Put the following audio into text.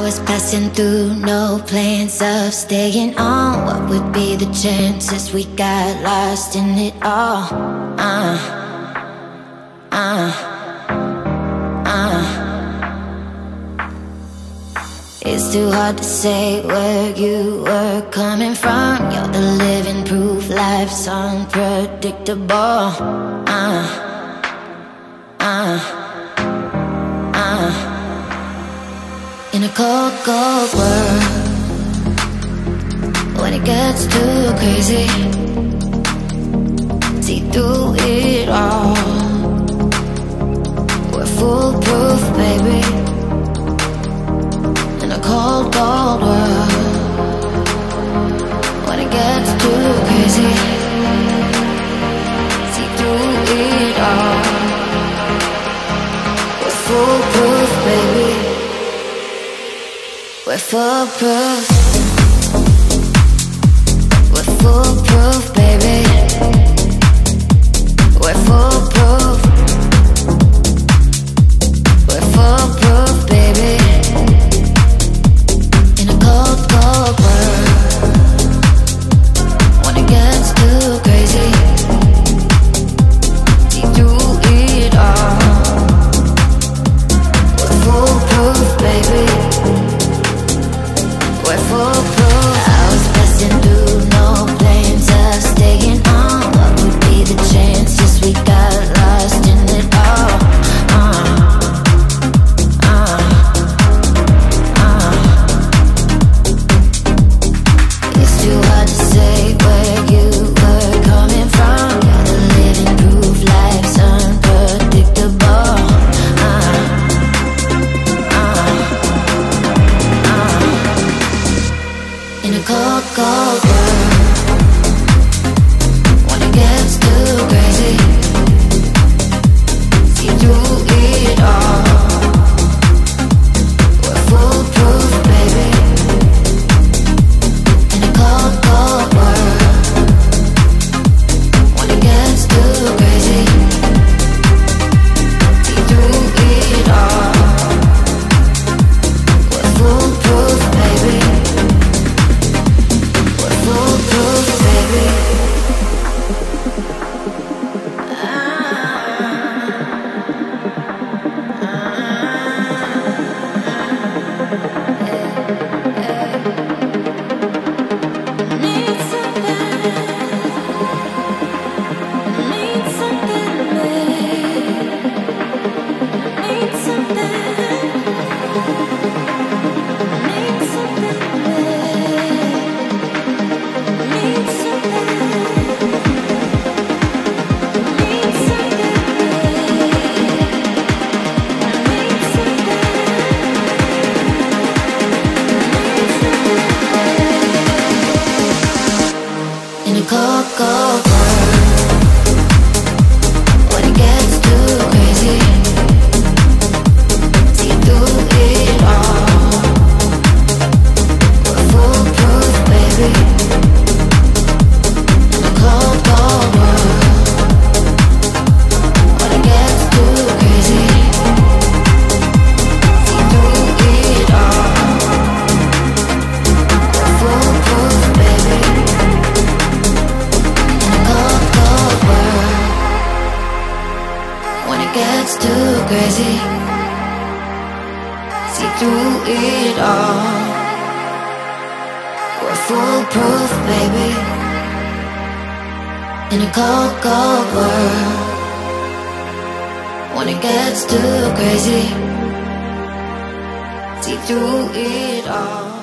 was passing through, no plans of staying on. What would be the chances we got lost in it all? It's too hard to say where you were coming from. You're the living proof life's unpredictable. In a cold, cold world, when it gets too crazy, see through it all. We're foolproof, baby. In a cold, cold world, when it gets too crazy, see through it all. We're foolproof, baby. We're foolproof. We're foolproof, baby. We're foolproof. We're foolproof, baby. In a cold, cold world, when it gets too crazy, see through it all. We're foolproof, baby. We're foolproof. I was passing through, no plans of staying on. What would be the chances we got lost in it all? It's too hard to say where you were coming from. You're the living proof life's unpredictable. In a cold, cold world, when it gets too crazy, see through it all. We're foolproof, baby. In a cold, cold world, when it gets too crazy, see through it all. We're foolproof, baby. Foolproof, baby. Need something, need something, need something, need something. In a cold, cold world, when it gets too crazy, see through it all. We're foolproof, baby. In a cold, cold world, when it gets too crazy, see through it all. We're foolproof, baby. When it gets too crazy, see through it all. We're foolproof, baby. In a cold, cold world, when it gets too crazy, see through it all.